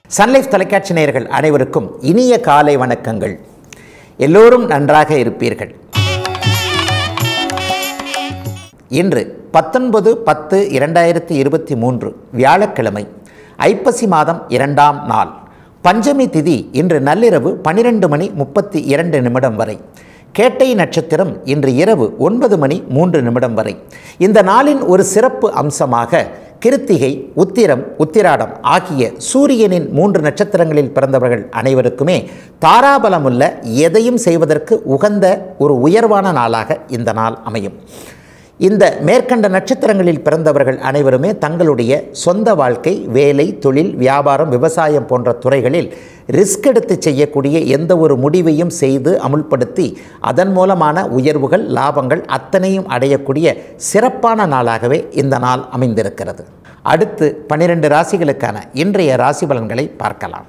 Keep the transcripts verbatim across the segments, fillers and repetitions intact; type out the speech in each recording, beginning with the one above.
Sun life தொலைக்காட்சி நேயர்கள் அனைவருக்கும் இனிய காலை வணக்கங்கள். எல்லோரும் நன்றாக இருப்பீர்கள். இன்று பத்தொன்பது பத்து இரண்டாயிரத்தி இருபத்தி மூன்று வியாழக்கிழமை, ஐப்பசி மாதம் இரண்டாம் நாள், பஞ்சமி திதி. இன்று நள்ளிரவு பனிரெண்டு மணி முப்பத்தி இரண்டு நிமிடம் வரை. கேட்டை நட்சத்திரம் இன்று இரவு ஒன்பது மணி மூன்று நிமிடம் வரை. இந்த நாளின் ஒரு சிறப்பு அம்சமாக கிருத்திகை, உத்திரம், உத்திராடம் ஆகிய சூரியனின் மூன்று நட்சத்திரங்களில் பிறந்தவர்கள் அனைவருக்குமே தாராபலமுள்ள எதையும் செய்வதற்கு உகந்த ஒரு உயர்வான நாளாக இந்த நாள் அமையும். இந்த மேற்கண்ட நட்சத்திரங்களில் பிறந்தவர்கள் அனைவருமே தங்களுடைய சொந்த வாழ்க்கை, வேலை, தொழில், வியாபாரம், விவசாயம் போன்ற துறைகளில் ரிஸ்க் எடுத்து செய்யக்கூடிய எந்த ஒரு முடிவையும் செய்து அமுல்படுத்தி அதன் மூலமான உயர்வுகள், லாபங்கள் அத்தனையும் அடையக்கூடிய சிறப்பான நாளாகவே இந்த நாள் அமைந்திருக்கிறது. அடுத்து பன்னிரண்டு ராசிகளுக்கான இன்றைய ராசி பலன்களை பார்க்கலாம்.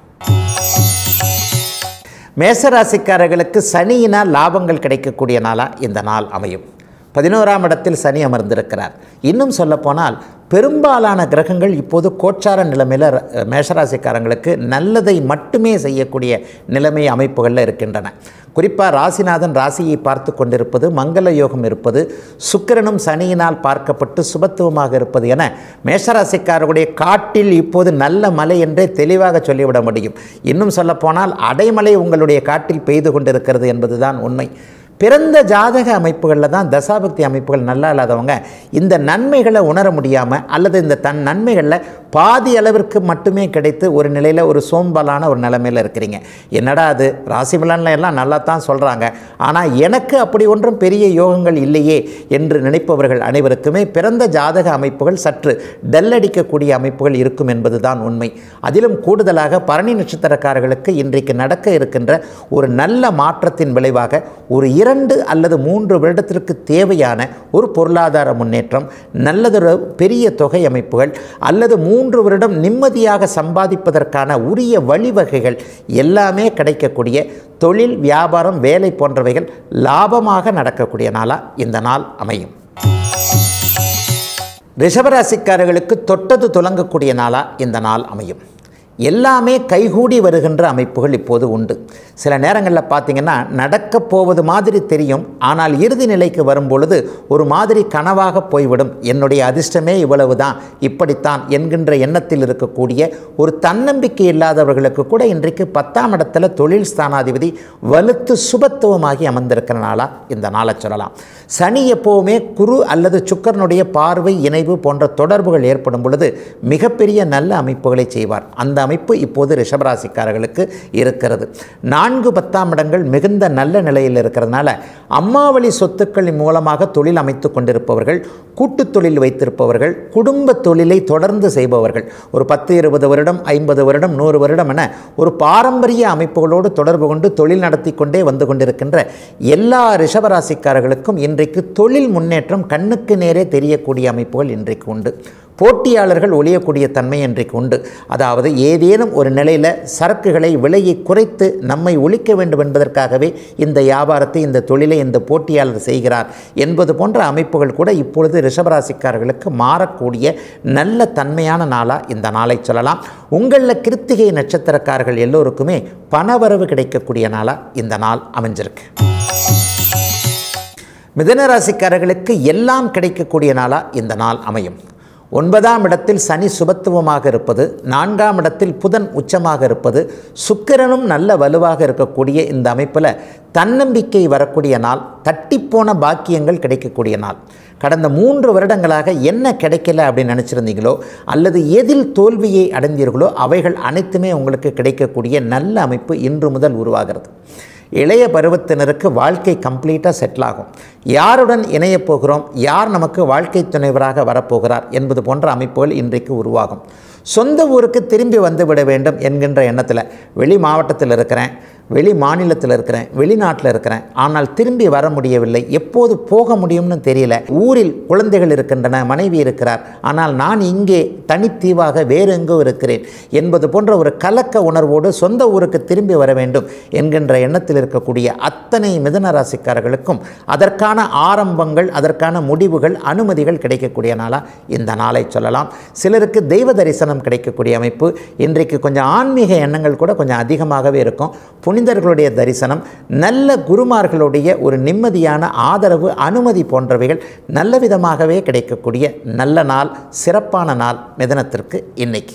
மேசராசிக்காரர்களுக்கு சனியினால் லாபங்கள் கிடைக்கக்கூடிய நாளாக இந்த நாள் அமையும். பதினோராம் இடத்தில் சனி அமர்ந்திருக்கிறார். இன்னும் சொல்லப்போனால் பெரும்பாலான கிரகங்கள் இப்போது கோச்சார நிலைமையில் மேஷராசிக்காரங்களுக்கு நல்லதை மட்டுமே செய்யக்கூடிய நிலைமை அமைப்புகளில் இருக்கின்றன. குறிப்பாக ராசிநாதன் ராசியை பார்த்து கொண்டிருப்பது, மங்கள யோகம் இருப்பது, சுக்கிரனும் சனியினால் பார்க்கப்பட்டு சுபத்துவமாக இருப்பது என மேஷராசிக்காரர்களுடைய காட்டில் இப்போது நல்ல மழை என்றே தெளிவாக சொல்லிவிட முடியும். இன்னும் சொல்லப்போனால் அடைமழை உங்களுடைய காட்டில் பெய்து கொண்டிருக்கிறது என்பதுதான் உண்மை. பிறந்த ஜாதக அமைப்புகளில் தான் தசாபக்தி அமைப்புகள் நல்லா இல்லாதவங்க இந்த நன்மைகளை உணர முடியாமல் அல்லது இந்த தன் நன்மைகளில் பாதி அளவிற்கு மட்டுமே கிடைத்து ஒரு நிலையில் ஒரு சோம்பலான ஒரு நிலைமையில் இருக்கிறீங்க. என்னடா அது ராசி பலன்ல எல்லாம் நல்லா தான் சொல்கிறாங்க, ஆனால் எனக்கு அப்படி ஒன்றும் பெரிய யோகங்கள் இல்லையே என்று நினைப்பவர்கள் அனைவருக்குமே பிறந்த ஜாதக அமைப்புகள் சற்று டல்லடிக்கக்கூடிய அமைப்புகள் இருக்கும் என்பது தான் உண்மை. அதிலும் கூடுதலாக பரணி நட்சத்திரக்காரர்களுக்கு இன்றைக்கு நடக்க இருக்கின்ற ஒரு நல்ல மாற்றத்தின் விளைவாக ஒரு இரண்டு அல்லது மூன்று வருடத்திற்கு தேவையான ஒரு பொருளாதார முன்னேற்றம், நல்லதொரு பெரிய தொகை அமைப்புகள் அல்லது மூன்று வருடம் நிம்மதியாக சம்பாதிப்பதற்கான உரிய வழிவகைகள் எல்லாமே கிடைக்கக்கூடிய தொழில், வியாபாரம், வேலை போன்றவைகள் லாபமாக நடக்கக்கூடிய நாளாக இந்த நாள் அமையும். ரிஷபராசிக்காரர்களுக்கு தொட்டது துலங்கக்கூடிய நாளாக இந்த நாள் அமையும். எல்லாமே கைகூடி வருகின்ற அமைப்புகள் இப்போது உண்டு. சில நேரங்களில் பார்த்திங்கன்னா நடக்கப் போவது மாதிரி தெரியும், ஆனால் இறுதி நிலைக்கு வரும்பொழுது ஒரு மாதிரி கனவாக போய்விடும். என்னுடைய அதிர்ஷ்டமே இவ்வளவு தான், இப்படித்தான் என்கின்ற எண்ணத்தில் இருக்கக்கூடிய ஒரு தன்னம்பிக்கை இல்லாதவர்களுக்கு கூட இன்றைக்கு பத்தாம் இடத்துல தொழில் ஸ்தானாதிபதி வலுத்து சுபத்துவமாகி அமர்ந்திருக்கிற நாளாக இந்த நாளை சொல்லலாம். சனி எப்போவுமே குரு அல்லது சுக்கரனுடைய பார்வை, இணைவு போன்ற தொடர்புகள் ஏற்படும் பொழுது மிகப்பெரிய நல்ல அமைப்புகளை செய்வார். அந்த அமைப்பு இப்போது ரிஷபராசிக்காரர்களுக்கு இருக்கிறது. நான்கு பத்தாம் இடங்கள் மிகுந்த நல்ல நிலையில் இருக்கிறதுனால அம்மாவளி சொத்துக்களின் மூலமாக தொழில் அமைத்து கொண்டிருப்பவர்கள், கூட்டு தொழில் வைத்திருப்பவர்கள், குடும்ப தொழிலை தொடர்ந்து செய்பவர்கள், ஒரு பத்து இருபது வருடம், ஐம்பது வருடம், நூறு வருடம் என ஒரு பாரம்பரிய அமைப்புகளோடு தொடர்பு கொண்டு தொழில் நடத்தி கொண்டே வந்து கொண்டிருக்கின்ற எல்லா ரிஷபராசிக்காரர்களுக்கும் இன்றைக்கு தொழில் முன்னேற்றம் கண்ணுக்கு நேரே தெரியக்கூடிய அமைப்புகள் இன்றைக்கு உண்டு. போட்டியாளர்கள் ஒழியக்கூடிய தன்மை இன்றைக்கு உண்டு. அதாவது ஏதேனும் ஒரு நிலையில் சரக்குகளை விலையை குறைத்து நம்மை ஒழிக்க வேண்டும் என்பதற்காகவே இந்த வியாபாரத்தை, இந்த தொழிலை இந்த போட்டியாளர் செய்கிறார் என்பது போன்ற அமைப்புகள் கூட இப்பொழுது ரிஷபராசிக்காரர்களுக்கு மாறக்கூடிய நல்ல தன்மையான நாளாக இந்த நாளை சொல்லலாம். உங்களில் கிருத்திகை நட்சத்திரக்காரர்கள் எல்லோருக்குமே பணவரவு கிடைக்கக்கூடிய நாளாக இந்த நாள் அமைஞ்சிருக்கு. மிதுனராசிக்காரர்களுக்கு எல்லாம் கிடைக்கக்கூடிய நாளாக இந்த நாள் அமையும். ஒன்பதாம் இடத்தில் சனி சுபத்துவமாக இருப்பது, நான்காம் இடத்தில் புதன் உச்சமாக இருப்பது, சுக்கிரனும் நல்ல வலுவாக இருக்கக்கூடிய இந்த அமைப்பில் தன்னம்பிக்கை வரக்கூடிய நாள், தட்டிப்போன பாக்கியங்கள் கிடைக்கக்கூடிய நாள். கடந்த மூன்று வருடங்களாக என்ன கிடைக்கல அப்படின்னு நினச்சிருந்தீங்களோ அல்லது எதில் தோல்வியை அடைந்தீர்களோ அவைகள் அனைத்துமே உங்களுக்கு கிடைக்கக்கூடிய நல்ல அமைப்பு இன்று முதல் உருவாகிறது. இளைய பருவத்தினருக்கு வாழ்க்கை கம்ப்ளீட்டாக செட்டில் ஆகும். யாருடன் இணையப் போகிறோம், யார் நமக்கு வாழ்க்கை துணைவராக வரப்போகிறார் என்பது போன்ற அமைப்புகள் இன்றைக்கு உருவாகும். சொந்த ஊருக்கு திரும்பி வந்து விட வேண்டும் என்கின்ற எண்ணத்தில் வெளி மாவட்டத்தில் இருக்கிறேன், வெளி மாநிலத்தில் இருக்கிறேன், வெளிநாட்டில் இருக்கிறேன், ஆனால் திரும்பி வர முடியவில்லை, எப்போது போக முடியும்னு தெரியல, ஊரில் குழந்தைகள் இருக்கின்றன, மனைவி இருக்கிறார், ஆனால் நான் இங்கே தனித்தீவாக வேறு எங்கோ இருக்கிறேன் என்பது போன்ற ஒரு கலக்க உணர்வோடு சொந்த ஊருக்கு திரும்பி வர வேண்டும் என்கின்ற எண்ணத்தில் இருக்கக்கூடிய அத்தனை மிதுன ராசிக்காரர்களுக்கும் அதற்கான ஆரம்பங்கள், அதற்கான முடிவுகள், அனுமதிகள் கிடைக்கக்கூடிய நாளாக இந்த நாளை சொல்லலாம். சிலருக்கு தெய்வ தரிசனம் கிடைக்கக்கூடிய அமைப்பு. இன்றைக்கு கொஞ்சம் ஆன்மீக எண்ணங்கள் கூட கொஞ்சம் அதிகமாகவே இருக்கும். புனிதர்களுடைய தரிசனம், நல்ல குருமார்களுடைய ஒரு நிம்மதியான ஆதரவு, அனுமதி போன்றவைகள் நல்ல விதமாகவே கிடைக்கக்கூடிய நல்ல நாள், சிறப்பான நாள் மிதுனத்திற்கு இன்னைக்கு.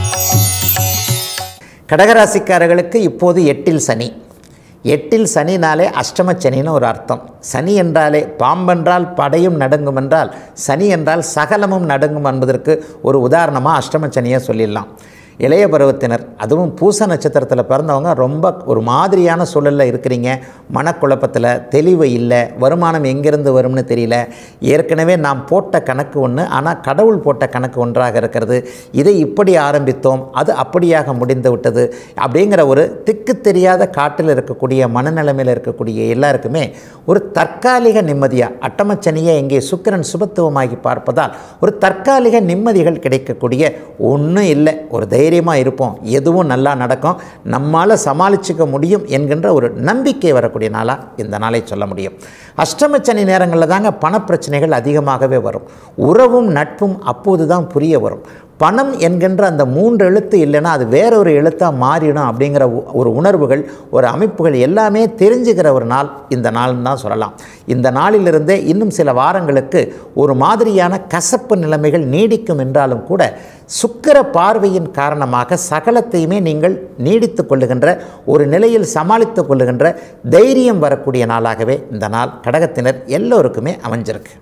கடகராசிக்காரர்களுக்கு இப்போது எட்டில் சனி. எட்டில் சனினாலே அஷ்டம சனின்னு ஒரு அர்த்தம். சனி என்றாலே பாம்பென்றால் படையும் நடுங்கும் என்றால் சனி என்றால் சகலமும் நடுங்கும் என்பதற்கு ஒரு உதாரணமாக அஷ்டம சனியை சொல்லிடலாம். இளைய பருவத்தினர், அதுவும் பூச நட்சத்திரத்தில் பிறந்தவங்க ரொம்ப ஒரு மாதிரியான சூழலில் இருக்கிறீங்க. மனக்குழப்பத்தில், தெளிவு இல்லை, வருமானம் எங்கேருந்து வரும்னு தெரியல, ஏற்கனவே நாம் போட்ட கணக்கு ஒன்று, ஆனால் கடவுள் போட்ட கணக்கு ஒன்றாக இருக்கிறது, இதை இப்படி ஆரம்பித்தோம், அது அப்படியாக முடிந்து விட்டது அப்படிங்கிற ஒரு திக்கு தெரியாத காட்டில் இருக்கக்கூடிய மனநிலைமையில் இருக்கக்கூடிய எல்லாருக்குமே ஒரு தற்காலிக நிம்மதியாக, அட்டமச்சனியை இங்கே சுக்கிரன் சுபத்துவமாகி பார்ப்பதால் ஒரு தற்காலிக நிம்மதிகள் கிடைக்கக்கூடிய ஒன்றும் இல்லை, ஒரு தைரியமாக இருப்போம், எதுவும் நல்லா நடக்கும், நம்மால் சமாளிச்சுக்க முடியும் என்கின்ற ஒரு நம்பிக்கை வரக்கூடிய நாளாக இந்த நாளை சொல்ல முடியும். அஷ்டமச்சனி நேரங்களில் தாங்க பணப்பிரச்சனைகள் அதிகமாகவே வரும். உறவும் நட்பும் அப்போது தான் புரிய வரும். பணம் என்கின்ற அந்த மூன்று எழுத்து இல்லைன்னா அது வேற ஒரு எழுத்தாக மாறிடும் அப்படிங்கிற ஒரு உணர்வுகள், ஒரு அமைப்புகள் எல்லாமே தெரிஞ்சுக்கிற ஒரு நாள் இந்த நாள்னு தான் சொல்லலாம். இந்த நாளிலிருந்தே இன்னும் சில வாரங்களுக்கு ஒரு மாதிரியான கசப்பு நிலைமைகள் நீடிக்கும் என்றாலும் கூட சுக்கிர பார்வையின் காரணமாக சகலத்தையுமே நீங்கள் நீடித்து கொள்ளுகின்ற ஒரு நிலையில் சமாளித்து கொள்ளுகின்ற தைரியம் வரக்கூடிய நாளாகவே இந்த நாள் கடகத்தினர் எல்லோருக்குமே அமைஞ்சிருக்கு.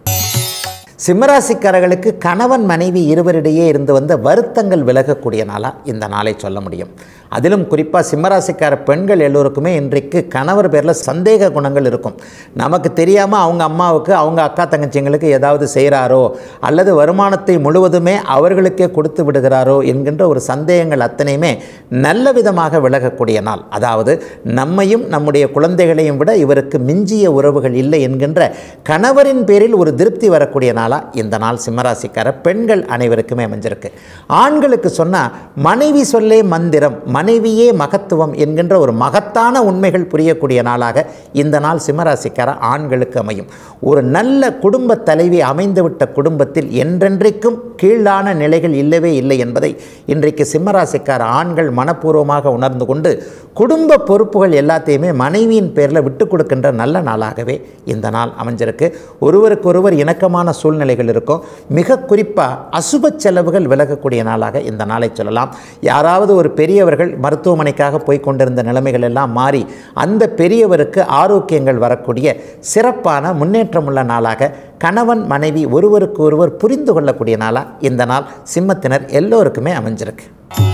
சிம்மராசிக்காரர்களுக்கு கணவன் மனைவி இருவரிடையே இருந்து வந்த வருத்தங்கள் விலகக்கூடிய நாளாக இந்த நாளை சொல்ல முடியும். அதிலும் குறிப்பாக சிம்மராசிக்கார பெண்கள் எல்லோருக்குமே இன்றைக்கு கணவர் பேரில் சந்தேக குணங்கள் இருக்கும். நமக்கு தெரியாமல் அவங்க அம்மாவுக்கு, அவங்க அக்கா தங்கச்சிங்களுக்கு ஏதாவது செய்கிறாரோ அல்லது வருமானத்தை முழுவதுமே அவர்களுக்கே கொடுத்து விடுகிறாரோ என்கின்ற ஒரு சந்தேகங்கள் அத்தனையுமே நல்ல விதமாக விலகக்கூடிய நாள். அதாவது நம்மையும் நம்முடைய குழந்தைகளையும் விட இவருக்கு மிஞ்சிய உறவுகள் இல்லை என்கின்ற கணவரின் பேரில் ஒரு திருப்தி வரக்கூடிய நாளாக இந்த நாள் சிம்மராசிக்கார பெண்கள் அனைவருக்குமே அமைஞ்சிருக்கு. ஆண்களுக்கு சொன்னால் மனைவி சொல்லே மந்திரம், மனைவியே மகத்துவம் என்கின்ற ஒரு மகத்தான உண்மைகள் புரியக்கூடிய நாளாக இந்த நாள் சிம்மராசிக்கார ஆண்களுக்கு அமையும். ஒரு நல்ல குடும்ப தலைவி அமைந்துவிட்ட குடும்பத்தில் என்றென்றைக்கும் கீழான நிலைகள் இல்லவே இல்லை என்பதை இன்றைக்கு சிம்மராசிக்கார ஆண்கள் மனப்பூர்வமாக உணர்ந்து கொண்டு குடும்ப பொறுப்புகள் எல்லாத்தையுமே மனைவியின் பேரில் விட்டு கொடுக்கின்ற நல்ல நாளாகவே இந்த நாள் அமைஞ்சிருக்கு. ஒருவருக்கொருவர் இணக்கமான சூழ்நிலைகள் இருக்கும். மிக குறிப்பாக அசுப செலவுகள் விலகக்கூடிய நாளாக இந்த நாளை சொல்லலாம். யாராவது ஒரு பெரியவர்கள் மருத்துவமனைக்காக போய் கொண்டிருந்த நிலைமைகள் எல்லாம் மாறி அந்த பெரியவருக்கு ஆரோக்கியங்கள் வரக்கூடிய சிறப்பான முன்னேற்றமுள்ள நாளாக கணவன் மனைவி ஒருவருக்கு ஒருவர் புரிந்து கொள்ளக்கூடிய நாளாக இந்த நாள் சிம்மத்தினர் எல்லோருக்குமே அமைஞ்சிருக்கு.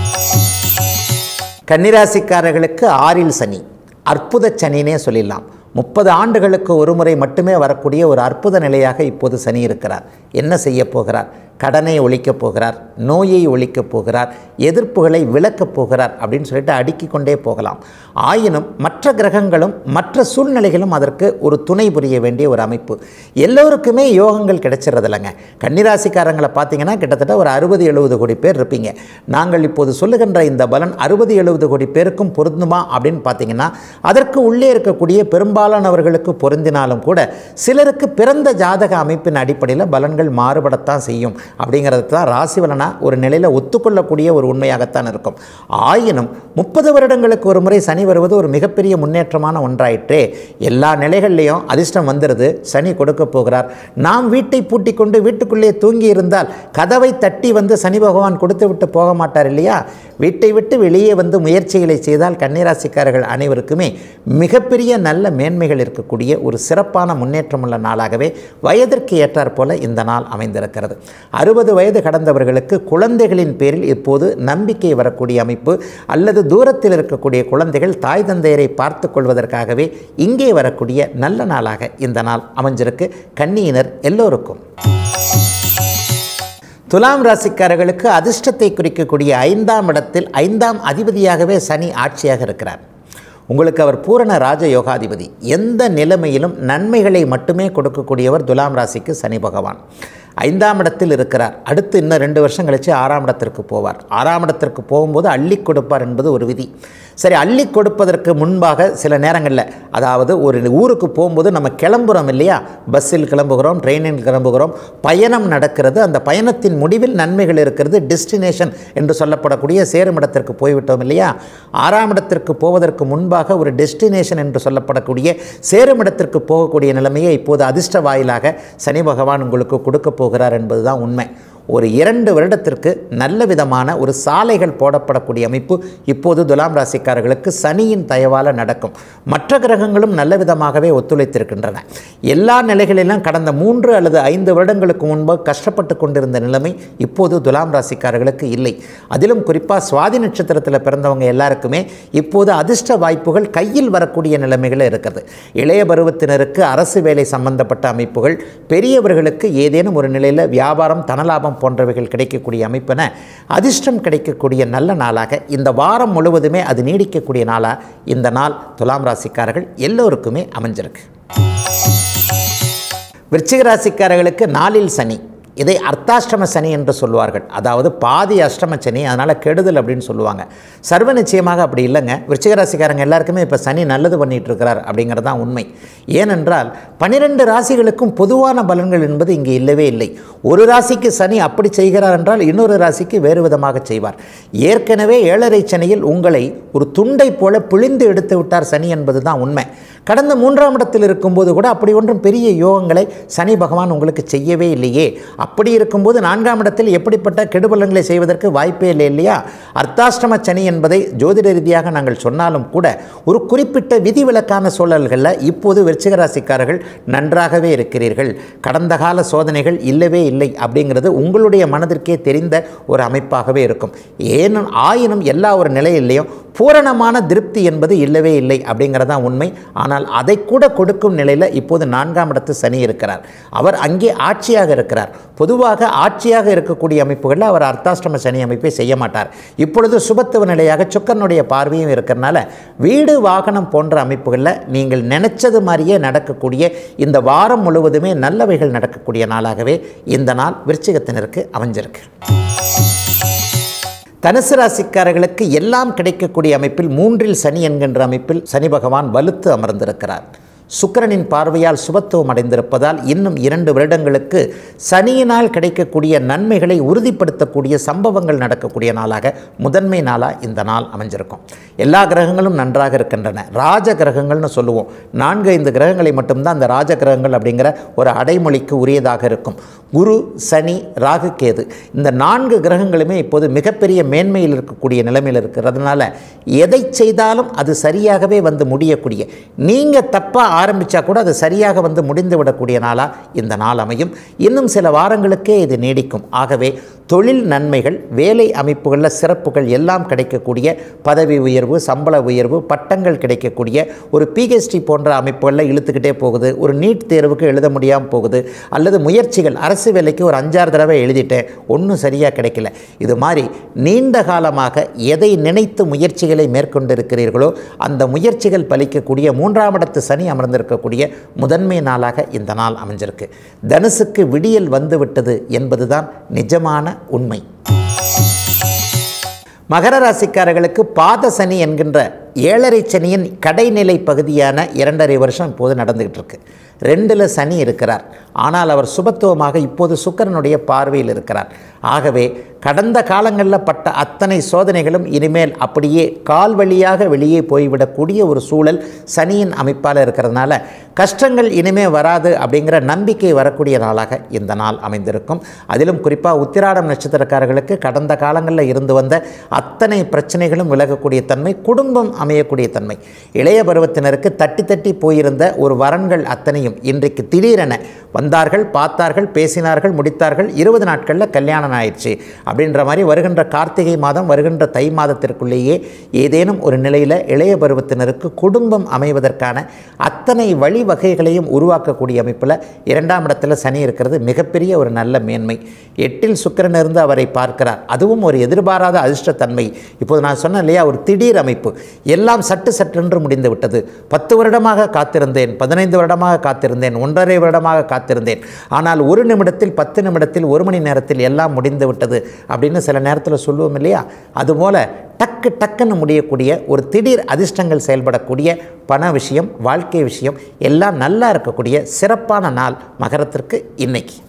கன்னிராசிக்காரர்களுக்கு ஆறில் சனி, அற்புத சனினே சொல்லிடலாம். முப்பது ஆண்டுகளுக்கு ஒரு முறை மட்டுமே வரக்கூடிய ஒரு அற்புத நிலையாக இப்போது சனி இருக்கிறார். என்ன செய்ய போகிறார்? கடனை ஒழிக்கப் போகிறார், நோயை ஒழிக்கப் போகிறார், எதிர்ப்புகளை விலக்கப் போகிறார் அப்படின்னு சொல்லிட்டு அடுக்கிக் கொண்டே போகலாம். ஆயினும் மற்ற கிரகங்களும் மற்ற சூழ்நிலைகளும் அதற்கு ஒரு துணை புரிய வேண்டிய ஒரு அமைப்பு. எல்லோருக்குமே யோகங்கள் கிடைச்சிறது இல்லைங்க. கன்னிராசிக்காரங்களை பார்த்தீங்கன்னா கிட்டத்தட்ட ஒரு அறுபது எழுபது கோடி பேர் இருப்பீங்க. நாங்கள் இப்போது சொல்லுகின்ற இந்த பலன் அறுபது எழுபது கோடி பேருக்கும் பொருந்துமா அப்படின்னு பார்த்தீங்கன்னா அதற்கு உள்ளே இருக்கக்கூடிய பெரும்பாலானவர்களுக்கு பொருந்தினாலும் கூட சிலருக்கு பிறந்த ஜாதக அமைப்பின் அடிப்படையில் பலன்கள் மாறுபடத்தான் செய்யும். அப்படிங்கிறது தான் ராசி பலனா ஒரு நிலையில் ஒத்துக்கொள்ளக்கூடிய ஒரு உண்மையாகத்தான் இருக்கும். ஆயினும் முப்பது வருடங்களுக்கு ஒரு முறை சனி வருவது ஒரு மிகப்பெரிய முன்னேற்றமான ஒன்றாயிற்றே. எல்லா நிலைகள்லையும் அதிர்ஷ்டம் வந்துடுது, சனி கொடுக்க போகிறார். நாம் வீட்டை பூட்டி கொண்டு வீட்டுக்குள்ளே தூங்கி இருந்தால் கதவை தட்டி வந்து சனி பகவான் கொடுத்து விட்டு போக மாட்டார் இல்லையா? வீட்டை விட்டு வெளியே வந்து முயற்சிகளை செய்தால் கன்னிராசிக்காரர்கள் அனைவருக்குமே மிகப்பெரிய நல்ல மேன்மைகள் இருக்கக்கூடிய ஒரு சிறப்பான முன்னேற்றமுள்ள நாளாகவே வயதிற்கு ஏற்றாற் போல இந்த நாள் அமைந்திருக்கிறது. அறுபது வயது கடந்தவர்களுக்கு குழந்தைகளின் பேரில் இப்போது நம்பிக்கை வரக்கூடிய அமைப்பு, அல்லது தூரத்தில் இருக்கக்கூடிய குழந்தைகள் தாய் தந்தையரை பார்த்து கொள்வதற்காகவே இங்கே வரக்கூடிய நல்ல நாளாக இந்த நாள் அமைஞ்சிருக்கு கன்னியினர் எல்லோருக்கும். துலாம் ராசிக்காரர்களுக்கு அதிர்ஷ்டத்தை குறிக்கக்கூடிய ஐந்தாம் இடத்தில் ஐந்தாம் அதிபதியாகவே சனி ஆட்சியாக இருக்கிறார். உங்களுக்கு அவர் பூரண ராஜ யோகாதிபதி. எந்த நிலைமையிலும் நன்மைகளை மட்டுமே கொடுக்கக்கூடியவர் துலாம் ராசிக்கு சனி பகவான். ஐந்தாம் இடத்தில் இருக்கிறார். அடுத்து இன்னும் ரெண்டு வருஷம் கழித்து ஆறாம் இடத்திற்கு போவார். ஆறாம் இடத்திற்கு போகும்போது அள்ளி கொடுப்பார் என்பது ஒரு விதி. சரி, அள்ளி கொடுப்பதற்கு முன்பாக சில நேரங்களில், அதாவது ஒரு ஊருக்கு போகும்போது நம்ம கிளம்புகிறோம் இல்லையா, பஸ்ஸில் கிளம்புகிறோம், ட்ரெயினில் கிளம்புகிறோம், பயணம் நடக்கிறது. அந்த பயணத்தின் முடிவில் நன்மைகள் இருக்கிறது. டெஸ்டினேஷன் என்று சொல்லப்படக்கூடிய சேரும் இடத்திற்கு போய்விட்டோம் இல்லையா. ஆறாம் இடத்திற்கு போவதற்கு முன்பாக ஒரு டெஸ்டினேஷன் என்று சொல்லப்படக்கூடிய சேரும் இடத்திற்கு போகக்கூடிய நிலைமையை இப்போது அதிர்ஷ்ட வாயிலாக சனி பகவான் உங்களுக்கு கொடுக்க போகிறார் என்பதுதான் உண்மை. ஒரு இரண்டு வருடத்திற்கு நல்ல விதமான ஒரு சாலைகள் போடப்படக்கூடிய அமைப்பு இப்போது துலாம் ராசிக்காரர்களுக்கு சனியின் தயவால் நடக்கும். மற்ற கிரகங்களும் நல்ல விதமாகவே ஒத்துழைத்திருக்கின்றன. எல்லா நிலைகளிலும் கடந்த மூன்று அல்லது ஐந்து வருடங்களுக்கு முன்பு கஷ்டப்பட்டு கொண்டிருந்த நிலைமை இப்போது துலாம் ராசிக்காரர்களுக்கு இல்லை. அதிலும் குறிப்பாக சுவாதி நட்சத்திரத்தில் பிறந்தவங்க எல்லாருக்குமே இப்போது அதிர்ஷ்ட வாய்ப்புகள் கையில் வரக்கூடிய நிலைமைகள் இருக்கிறது. இளைய பருவத்தினருக்கு அரசு வேலை சம்பந்தப்பட்ட அமைப்புகள், பெரியவர்களுக்கு ஏதேனும் ஒரு நிலையில் வியாபாரம், தனலாபம் போன்றவைகள் கிடைக்கக்கூடிய அமைப்பென அதிர்ஷ்டம் கிடைக்கக்கூடிய நல்ல நாளாக இந்த வாரம் முழுவதுமே அது நீடிக்கக்கூடிய நாளாக இந்த நாள் துலாம் ராசிக்காரர்கள் எல்லோருக்குமே அமைஞ்சிருக்கு. விருச்சிக ராசிக்காரர்களுக்கு நாளில் சனி, இதை அர்த்தாஷ்டம சனி என்று சொல்வார்கள். அதாவது பாதி அஷ்டம சனி, அதனால் கெடுதல் அப்படின்னு சொல்லுவாங்க. சர்வ நிச்சயமாக அப்படி இல்லைங்க. விருச்சிக ராசிக்காரங்க எல்லாருக்குமே இப்போ சனி நல்லது பண்ணிகிட்டு இருக்கிறார் அப்படிங்கிறது தான் உண்மை. ஏனென்றால் பன்னிரெண்டு ராசிகளுக்கும் பொதுவான பலன்கள் என்பது இங்கே இல்லவே இல்லை. ஒரு ராசிக்கு சனி அப்படி செய்கிறார் என்றால் இன்னொரு ராசிக்கு வேறு விதமாக செய்வார். ஏற்கனவே ஏழரை சனியில் உங்களை ஒரு துண்டை போல பிழிந்து எடுத்து விட்டார் சனி என்பது தான் உண்மை. கடந்த மூன்றாம் இடத்தில் இருக்கும்போது கூட அப்படி ஒன்றும் பெரிய யோகங்களை சனி பகவான் உங்களுக்கு செய்யவே இல்லையே. அப்படி இருக்கும்போது நான்காம் இடத்தில் எப்படிப்பட்ட கெடுபலன்களை செய்வதற்கு வாய்ப்பே இல்லை இல்லையா. அர்த்தாஷ்டம சனி என்பதை ஜோதிட ரீதியாக நாங்கள் சொன்னாலும் கூட ஒரு குறிப்பிட்ட விதிவிலக்கான சூழல்களில் இப்போது விருச்சிக ராசிக்காரர்கள் நன்றாகவே இருக்கிறீர்கள். கடந்த கால சோதனைகள் இல்லவே இல்லை அப்படிங்கிறது உங்களுடைய மனதிற்கே தெரிந்த ஒரு அமைப்பாகவே இருக்கும். ஏனும் ஆயினும் எல்லா ஒரு நிலையிலையும் பூரணமான திருப்தி என்பது இல்லவே இல்லை அப்படிங்கிறதான் உண்மை. ஆனால் அதை கூட கொடுக்கும் நிலையில் இப்போது நான்காம் இடத்து சனி இருக்கிறார். அவர் அங்கே ஆட்சியாக இருக்கிறார். பொதுவாக ஆட்சியாக இருக்கக்கூடிய அமைப்புகளில் அவர் அர்த்தாஷ்டம சனி அமைப்பை செய்ய மாட்டார். இப்பொழுது சுபத்துவ நிலையாக சுக்கரனுடைய பார்வையும் இருக்கிறனால வீடு, வாகனம் போன்ற அமைப்புகளில் நீங்கள் நினைச்சது மாதிரியே நடக்கக்கூடிய இந்த வாரம் முழுவதுமே நல்லவைகள் நடக்கக்கூடிய நாளாகவே இந்த நாள் விருச்சிகத்தினருக்கு அமைஞ்சிருக்கு. தனுசு ராசிக்காரர்களுக்கு எல்லாம் கிடைக்கக்கூடிய அமைப்பில் மூன்றில் சனி என்கின்ற அமைப்பில் சனி பகவான் வலுத்து அமர்ந்திருக்கிறார். சுக்கிரனின் பார்வையால் சுபத்துவம் அடைந்திருப்பதால் இன்னும் இரண்டு வருடங்களுக்கு சனியினால் கிடைக்கக்கூடிய நன்மைகளை உறுதிப்படுத்தக்கூடிய சம்பவங்கள் நடக்கக்கூடிய நாளாக முதன்மை நாளாக இந்த நாள் அமைஞ்சிருக்கும். எல்லா கிரகங்களும் நன்றாக இருக்கின்றன. ராஜ கிரகங்கள்னு சொல்லுவோம். நான்கு ஐந்து கிரகங்களை மட்டும்தான் அந்த ராஜ கிரகங்கள் அப்படிங்கிற ஒரு அடைமொழிக்கு உரியதாக இருக்கும். குரு, சனி, ராகு, கேது இந்த நான்கு கிரகங்களுமே இப்போது மிகப்பெரிய மேன்மையில் இருக்கக்கூடிய நிலைமையில் இருக்கிறதுனால எதை செய்தாலும் அது சரியாகவே வந்து முடியக்கூடிய, நீங்கள் தப்பாக ஆரம்பித்தா கூட அது சரியாக வந்து முடிந்து விடக்கூடிய நாளாக இந்த நாள் அமையும். இன்னும் சில வாரங்களுக்கே இது நீடிக்கும். ஆகவே தொழில் நன்மைகள், வேலை அமைப்புகளில் சிறப்புகள் எல்லாம் கிடைக்கக்கூடிய, பதவி உயர்வு, சம்பள உயர்வு, பட்டங்கள் கிடைக்கக்கூடிய, ஒரு பிஹெச்டி போன்ற அமைப்புகளில் இழுத்துக்கிட்டே போகுது, ஒரு நீட் தேர்வுக்கு எழுத முடியாமல் போகுது, அல்லது முயற்சிகள் அரசு வேலைக்கு ஒரு அஞ்சாறு தடவை எழுதிட்டேன் ஒன்றும் சரியாக கிடைக்கல, இது மாதிரி நீண்ட காலமாக எதை நினைத்து முயற்சிகளை மேற்கொண்டிருக்கிறீர்களோ அந்த முயற்சிகள் பலிக்கக்கூடிய மூன்றாம் இடத்து சனி அமர்ந்திருக்கக்கூடிய முதன்மை நாளாக இந்த நாள் அமைஞ்சிருக்கு. தனுசுக்கு விடியல் வந்துவிட்டது என்பதுதான் நிஜமான உண்மை. மகர ராசிக்காரர்களுக்கு பாத சனி என்கின்ற ஏழரை சனியின் கடைநிலை பகுதியான இரண்டரை வருஷம் இப்போது நடந்துகிட்டு இருக்கு. ரெண்டில் சனி இருக்கிறார். ஆனால் அவர் சுபத்துவமாக இப்போது சுக்கிரனுடைய பார்வையில் இருக்கிறார். ஆகவே கடந்த காலங்களில் பட்ட அத்தனை சோதனைகளும் இனிமேல் அப்படியே கால் வழியாக வெளியே போய்விடக்கூடிய ஒரு சூழல் சனியின் அமைப்பால் இருக்கிறதுனால கஷ்டங்கள் இனிமேல் வராது அப்படிங்கிற நம்பிக்கை வரக்கூடிய நாளாக இந்த நாள் அமைந்திருக்கும். அதிலும் குறிப்பாக உத்திராடம் நட்சத்திரக்காரர்களுக்கு கடந்த காலங்களில் இருந்து வந்த அத்தனை பிரச்சனைகளும் விலகக்கூடிய தன்மை, குடும்பம் அமையக்கூடிய தன்மை, இளைய பருவத்தினருக்கு தட்டி தட்டி போயிருந்த ஒரு வரன்கள் அத்தனையும் இன்றைக்கு திடீரென வந்தார்கள், பார்த்தார்கள், பேசினார்கள், முடித்தார்கள். இருபது நாட்களில் கல்யாணம் ஆயிடுச்சு அப்படின்ற மாதிரி வருகின்ற கார்த்திகை மாதம், வருகின்ற தை மாதத்திற்குள்ளேயே ஏதேனும் ஒரு நிலையில் இளைய பருவத்தினருக்கு குடும்பம் அமைவதற்கான அத்தனை வழிவகைகளையும் உருவாக்கக்கூடிய அமைப்பில் இரண்டாம் இடத்துல சனி இருக்கிறது மிகப்பெரிய ஒரு நல்ல மேன்மை. எட்டில் சுக்கிரன் இருந்து அவரை பார்க்கிறார். அதுவும் ஒரு எதிர்பாராத அதிர்ஷ்டத்தன்மை. இப்போது நான் சொன்னேன் இல்லையா, ஒரு திடீர் அமைப்பு. எல்லாம் சட்டு சட்டென்று முடிந்து விட்டது. பத்து வருடமாக காத்திருந்தேன், பதினைந்து வருடமாக காத்திருந்தேன், ஒன்றரை வருடமாக காத்திருந்தேன், ஆனால் ஒரு நிமிடத்தில் பத்து நிமிடத்தில் ஒரு மணி நேரத்தில் எல்லாம் முடிந்து விட்டது அப்படின்னு சில நேரத்தில் சொல்லுவோம் இல்லையா? அதுபோல் டக்கு டக்குன்னு முடியக்கூடிய ஒரு திடீர் அதிர்ஷ்டங்கள் செயல்படக்கூடிய பண விஷயம், வாழ்க்கை விஷயம் எல்லாம் நல்லா இருக்கக்கூடிய சிறப்பான நாள் மகரத்திற்கு இன்னைக்கு.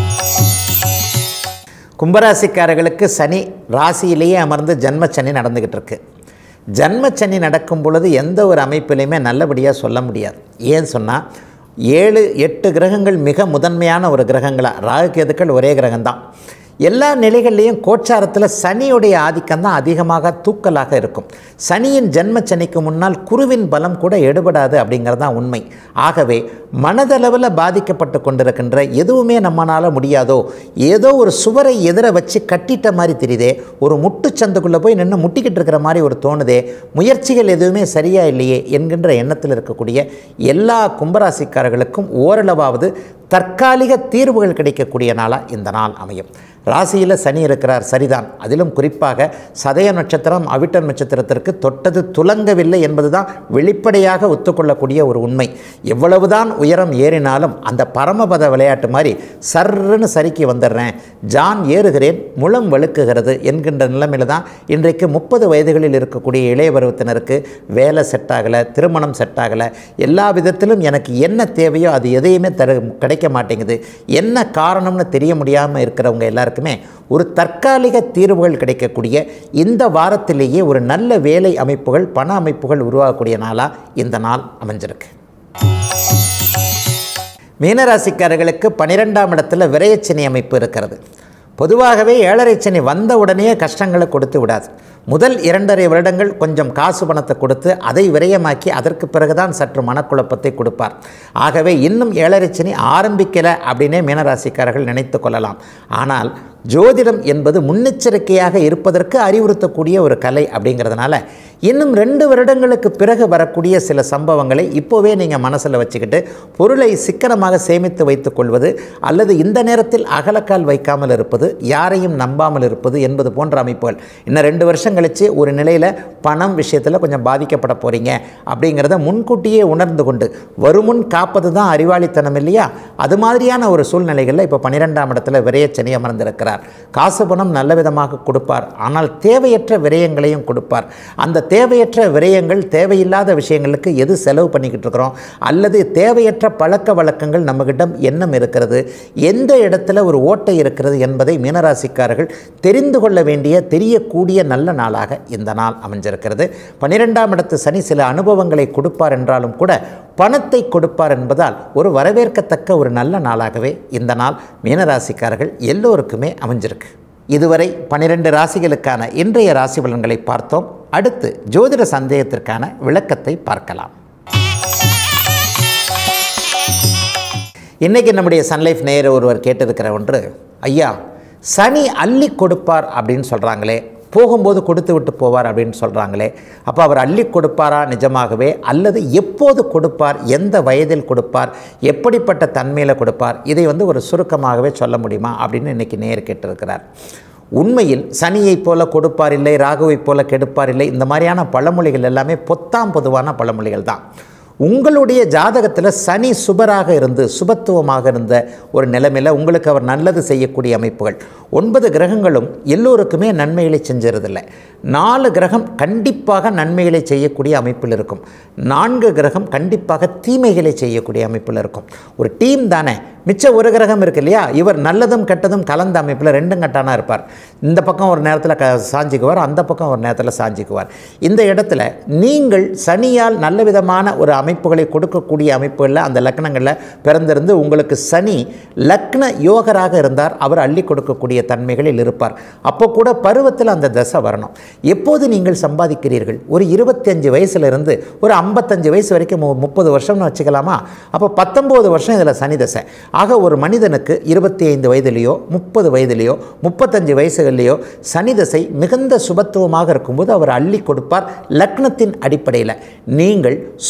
கும்பராசிக்காரர்களுக்கு சனி ராசியிலேயே அமர்ந்து ஜன்மச்சனி நடந்துக்கிட்டு இருக்கு. ஜன்மச்சனி நடக்கும் பொழுது எந்த ஒரு அமைப்பிலையுமே நல்லபடியாக சொல்ல முடியாது. ஏன்னு சொன்னால் ஏழு எட்டு கிரகங்கள் மிக முதன்மையான ஒரு கிரகங்களாக, ராகு கேதுக்கள் ஒரே கிரகம்தான். எல்லா நிலைகள்லேயும் கோச்சாரத்தில் சனியுடைய ஆதிக்கம் தான் அதிகமாக தூக்கலாக இருக்கும். சனியின் ஜென்ம சனிக்கு முன்னால் குருவின் பலம் கூட எடுபடாது அப்படிங்கிறது தான் உண்மை. ஆகவே மனதளவில் பாதிக்கப்பட்டு கொண்டிருக்கின்ற எதுவுமே நம்மளால் முடியாதோ, ஏதோ ஒரு சுவரை எதிர வச்சு கட்டிட்ட மாதிரி தெரியுதே, ஒரு முட்டுச்சந்துக்குள்ளே போய் நின்று முட்டிக்கிட்டு இருக்கிற மாதிரி ஒரு தோணுதே, முயற்சிகள் எதுவுமே சரியாக இல்லையே என்கின்ற எண்ணத்தில் இருக்கக்கூடிய எல்லா கும்பராசிக்காரர்களுக்கும் ஓரளவாவது தற்காலிக தீர்வுகள் கிடைக்கக்கூடிய நாளாக இந்த நாள் அமையும். ராசியில் சனி இருக்கிறார் சரிதான். அதிலும் குறிப்பாக சதய நட்சத்திரம் அவிட்ட நட்சத்திரத்திற்கு தொட்டது துலங்கவில்லை என்பது தான் வெளிப்படையாக ஒத்துக்கொள்ளக்கூடிய ஒரு உண்மை. எவ்வளவுதான் உயரம் ஏறினாலும் அந்த பரமபத விளையாட்டு மாதிரி சர்ன்னு சரிக்கு வந்துடுறேன், ஜான் ஏறுகிறேன் முழம் வெளுக்குகிறது என்கின்ற நிலைமையில் தான் இன்றைக்கு முப்பது வயதுகளில் இருக்கக்கூடிய இளைய பருவத்தினருக்கு வேலை செட் ஆகலை, திருமணம் செட் ஆகலை, எல்லா விதத்திலும் எனக்கு என்ன தேவையோ அது எதையுமே தரு கிடைக்க மாட்டேங்குது. என்ன காரணம்னு தெரிய முடியாமல் இருக்கிறவங்க எல்லாருக்கும் ஒரு தற்காலிக தீர்வுகள் கிடைக்கக்கூடிய இந்த வாரத்திலேயே ஒரு நல்ல வேலை அமைப்புகள், பண அமைப்புகள் உருவாகக்கூடிய நாளா இந்த நாள் அமைஞ்சிருக்கு. மீனராசிக்காரர்களுக்கு பனிரெண்டாம் இடத்துல விரயச்சனி அமைப்பு இருக்கிறது. பொதுவாகவே ஏழரை சனி வந்த உடனே கஷ்டங்களை கொடுத்து விடாது. முதல் இரண்டரை வருடங்கள் கொஞ்சம் காசு பணத்தை கொடுத்து அதை விரயமாக்கி அதற்கு பிறகுதான் சற்று மனக்குழப்பத்தை கொடுப்பார். ஆகவே இன்னும் ஏழரை சனி ஆரம்பிக்கலை அப்படின்னே மீனராசிக்காரர்கள் நினைத்து கொள்ளலாம். ஆனால் ஜோதிடம் என்பது முன்னெச்சரிக்கையாக இருப்பதற்கு அறிவுறுத்தக்கூடிய ஒரு கலை அப்படிங்கிறதுனால இன்னும் ரெண்டு வருடங்களுக்கு பிறகு வரக்கூடிய சில சம்பவங்களை இப்போவே நீங்கள் மனசில் வச்சுக்கிட்டு பொருளை சிக்கனமாக சேமித்து வைத்துக் கொள்வது, அல்லது இந்த நேரத்தில் அகலக்கால் வைக்காமல் இருப்பது, யாரையும் நம்பாமல் இருப்பது என்பது போன்ற அமைப்புகள். இன்னும் ரெண்டு வருஷம் கழித்து ஒரு நிலையில் பணம் விஷயத்தில் கொஞ்சம் பாதிக்கப்பட போகிறீங்க அப்படிங்கிறத முன்கூட்டியே உணர்ந்து கொண்டு வருமுன் காப்பது தான் அறிவாளித்தனம் இல்லையா? அது மாதிரியான ஒரு சூழ்நிலைகளில் இப்போ பன்னிரெண்டாம் இடத்துல விரயச்சனி அமர்ந்திருக்கிறார். காசு பணம் நல்ல விதமாக கொடுப்பார், ஆனால் தேவையற்ற விரயங்களையும் கொடுப்பார். அந்த தேவையற்ற விரயங்கள், தேவையில்லாத விஷயங்களுக்கு எது செலவு பண்ணிக்கிட்டு இருக்கிறோம், அல்லது தேவையற்ற பழக்க வழக்கங்கள் நம்மகிட்ட எண்ணம் இருக்கிறது, எந்த இடத்துல ஒரு ஓட்டை இருக்கிறது என்பதை மீனராசிக்காரர்கள் தெரிந்து கொள்ள வேண்டிய, தெரியக்கூடிய நல்ல நாளாக இந்த நாள் அமைஞ்சிருக்கிறது. பன்னிரெண்டாம் இடத்து சனி சில அனுபவங்களை கொடுப்பார் என்றாலும் கூட பணத்தை கொடுப்பார் என்பதால் ஒரு வரவேற்கத்தக்க ஒரு நல்ல நாளாகவே இந்த நாள் மீனராசிக்காரர்கள் எல்லோருக்குமே அமைஞ்சிருக்கு. இதுவரை பன்னிரெண்டு ராசிகளுக்கான இன்றைய ராசி பலன்களை பார்த்தோம். அடுத்து ஜோதிட சந்தேகத்திற்கான விளக்கத்தை பார்க்கலாம். இன்றைக்கி நம்முடைய சன்லைஃப் நேயர் ஒருவர் கேட்டிருக்கிற ஒன்று, ஐயா சனி அள்ளி கொடுப்பார் அப்படின்னு சொல்கிறாங்களே, போகும்போது கொடுத்து விட்டு போவார் அப்படின்னு சொல்கிறாங்களே, அப்போ அவர் அள்ளி கொடுப்பாரா நிஜமாகவே, அல்லது எப்போது கொடுப்பார், எந்த வயதில் கொடுப்பார், எப்படிப்பட்ட தன்மையில் கொடுப்பார், இதை வந்து ஒரு சுருக்கமாகவே சொல்ல முடியுமா அப்படின்னு இன்றைக்கி நேர் கேட்டிருக்கிறார். உண்மையில் சனியைப் போல கொடுப்பார் இல்லை, ராகுவைப் போல கெடுப்பார் இல்லை, இந்த மாதிரியான பழமொழிகள் எல்லாமே பொத்தாம் பொதுவான பழமொழிகள் தான். உங்களுடைய ஜாதகத்தில் சனி சுபராக இருந்து சுபத்துவமாக இருந்த ஒரு நிலைமையில் உங்களுக்கு அவர் நல்லது செய்யக்கூடிய அமைப்புகள், ஒன்பது கிரகங்களும் எல்லோருக்குமே நன்மைகளை செஞ்சிருதில்லை. நாலு கிரகம் கண்டிப்பாக நன்மைகளை செய்யக்கூடிய அமைப்பில் இருக்கும், நான்கு கிரகம் கண்டிப்பாக தீமைகளை செய்யக்கூடிய அமைப்பில் இருக்கும். ஒரு டீம் தானே, மிச்சம் ஒரு கிரகம் இருக்கு இல்லையா, இவர் நல்லதும் கெட்டதும் கலந்த அமைப்பில் ரெண்டும் கட்டானா இருப்பார். இந்த பக்கம் ஒரு நேரத்தில் க சாஞ்சிக்குவார், அந்த பக்கம் ஒரு நேரத்தில் சாஞ்சிக்குவார். இந்த இடத்துல நீங்கள் சனியால் நல்ல விதமான ஒரு அமைப்புகளை கொடுக்கக்கூடிய அமைப்புகளில் அந்த லக்னங்களில் பிறந்திருந்து உங்களுக்கு சனி லக்ன யோகராக இருந்தார், அவர் அள்ளி கொடுக்கக்கூடிய தன்மைகளில் இருப்பார். அப்போ கூட பருவத்தில் அந்த தசை வரணும். எப்போது நீங்கள் சம்பாதிக்கிறீர்கள், ஒரு இருபத்தி அஞ்சு வயசுலேருந்து ஒரு ஐம்பத்தஞ்சு வயசு வரைக்கும் முப்பது வருஷம்னு வச்சுக்கலாமா, அப்போ பத்தொம்போது வருஷம் இதில் சனி தசை. ஆக ஒரு மனிதனுக்கு இருபத்தி ஐந்து வயதிலேயோ முப்பது வயதிலேயோ முப்பத்தஞ்சு வயசுகளிலேயோ சனி தசை மிகுந்த சுபத்துவமாக இருக்கும்போது அவர் அள்ளி கொடுப்பார் லக்னத்தின் அடிப்படையில். நீங்கள் சுக்கிரனுடைய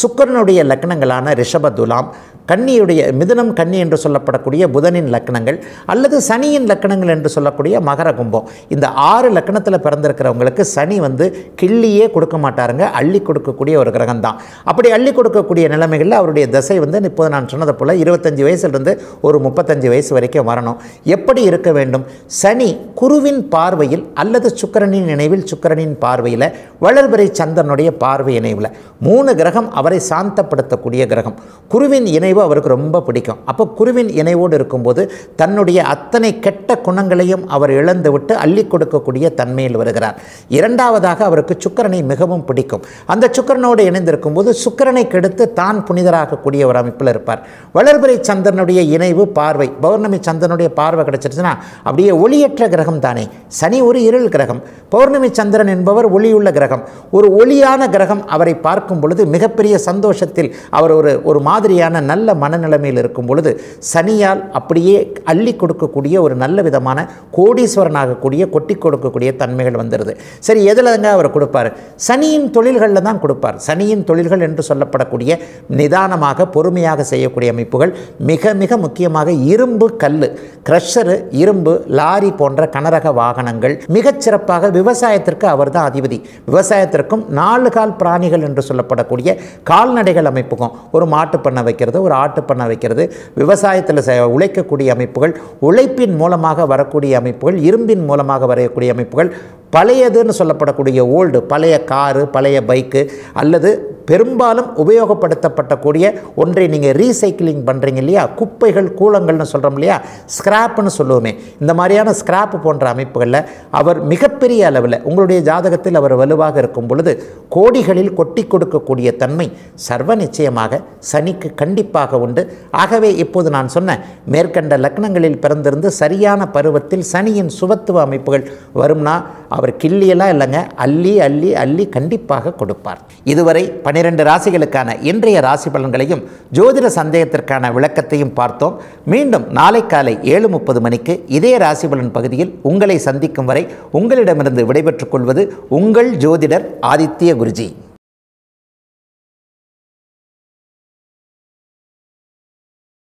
சுக்கிரனுடைய லக்னங்களான ரிஷப துலாம், கன்னியுடைய மிதுனம் கன்னி என்று சொல்லப்படக்கூடிய புதனின் லக்னங்கள், அல்லது சனியின் லக்னங்கள் என்று சொல்லக்கூடிய மகர கும்பம். இந்த ஆறு லக்னத்தில் பிறந்திருக்கிறவங்களுக்கு சனி வந்து கிள்ளியே கொடுக்க மாட்டாருங்க, அள்ளி கொடுக்கக்கூடிய ஒரு கிரகம் தான். அப்படி அள்ளி கொடுக்கக்கூடிய நிலைமைகளில் அவருடைய தசை வந்து இப்போது நான் சொன்னதை போல் இருபத்தஞ்சி வயசுலேருந்து ஒரு முப்பத்தஞ்சு வயசு வரைக்கும் வரணும். எப்படி இருக்க வேண்டும்? சனி குருவின் பார்வையில் அல்லது சுக்கிரனின் நினைவில், சுக்கிரனின் பார்வையில், வளர்பிறை சந்திரனுடைய பார்வை இணைவில், மூணு கிரகம் அவரை சாந்தப்படுத்தக்கூடிய கிரகம். குருவின் இணைவு அவருக்கு ரொம்ப பிடிக்கும். அப்போ குருவின் இணைவோடு இருக்கும்போது தன்னுடைய அத்தனை கெட்ட குணங்களையும் அவர் இழந்து விட்டு அள்ளி கொடுக்கக்கூடிய தன்மையில் வருகிறார். இரண்டாவதாக அவருக்கு சுக்கிரனை மிகவும் பிடிக்கும். அந்த சுக்கிரனோடு இணைந்திருக்கும் போது சுக்கிரனை கெடுத்து தான் புனிதராகக்கூடிய ஒரு அமைப்பில் இருப்பார். வளர்பிறை சந்திரனுடைய இணைவு பார்வை, பௌர்ணமி சந்திரனுடைய பார்வை கிடைச்சிருச்சுன்னா அப்படியே ஒளியற்ற கிரகம் தானே. சனி ஒரு இருள் கிரகம், பௌர்ணமி சந்திரன் என்பவர் ஒளியுள்ள கிரகம். ஒரு ஒளியான கிரகம் அவரை பார்க்கும் பொழுது மிகப்பெரிய சந்தோஷத்தில் அவர் ஒரு ஒரு மாதிரியான நல்ல மனநிலைமையில் இருக்கும் பொழுது சனியால் அப்படியே அள்ளி கொடுக்கக்கூடிய ஒரு நல்ல விதமான கோடீஸ்வரனாகக்கூடிய கொட்டி கொடுக்கக்கூடிய தன்மைகள் வந்துடுது. சரி, எதில்ங்க அவர் கொடுப்பார்? சனியின் தொழில்களில் தான் கொடுப்பார். சனியின் தொழில்கள் என்று சொல்லப்படக்கூடிய நிதானமாக பொறுமையாக செய்யக்கூடிய அமைப்புகள், மிக மிக முக்கியமாக இரும்பு கல், கிரஷரு, இரும்பு, லாரி போன்ற கனரக வாகனங்கள், மிகச்சிறப்பாக விவசாயத்திற்கு அவர் தான் அதிபதி. விவசாயத்திற்கும் நாலு கால் பிராணிகள் என்று சொல்லப்படக்கூடிய கால்நடைகள் அமைப்புக்கும், ஒரு மாட்டு பண்ணை வைக்கிறது, ஒரு ஆட்டு பண்ணை வைக்கிறது, விவசாயத்தில் உழைக்கக்கூடிய அமைப்புகள், உழைப்பின் மூலமாக வரக்கூடிய அமைப்புகள், இரும்பின் மூலமாக வரக்கூடிய அமைப்புகள், பழையதுன்னு சொல்லப்படக்கூடிய ஓல்டு, பழைய காரு, பழைய பைக்கு, அல்லது பெரும்பாலும் உபயோகப்படுத்தப்படக்கூடிய ஒன்றை நீங்கள் ரீசைக்கிளிங் பண்ணுறீங்க இல்லையா, குப்பைகள் கூலங்கள்னு சொல்கிறோம் இல்லையா, ஸ்கிராப்னு சொல்லுவோமே, இந்த மாதிரியான ஸ்கிராப் போன்ற அமைப்புகளில் அவர் மிகப்பெரிய அளவில் உங்களுடைய ஜாதகத்தில் அவர் வலுவாக இருக்கும் பொழுது கோடிகளில் கொட்டி கொடுக்கக்கூடிய தன்மை சர்வ நிச்சயமாக சனிக்கு கண்டிப்பாக உண்டு. ஆகவே இப்போது நான் சொன்ன மேற்கண்ட லக்னங்களில் பிறந்திருந்து சரியான பருவத்தில் சனியின் சுபத்துவ அமைப்புகள் வரும்னா அவர் கிள்ளியெல்லாம் இல்லைங்க, அள்ளி அள்ளி அள்ளி கண்டிப்பாக கொடுப்பார். இதுவரை பன்னிரண்டு ராசிகளுக்கான இன்றைய ராசி பலன்களையும் ஜோதிட சந்தேகத்திற்கான விளக்கத்தையும் பார்த்தோம். மீண்டும் நாளை காலை ஏழு முப்பது மணிக்கு இதே ராசி பலன் பகுதியில் உங்களை சந்திக்கும் வரை உங்களிடமிருந்து விடைபெற்றுக் கொள்வது உங்கள் ஜோதிடர் ஆதித்ய குருஜி.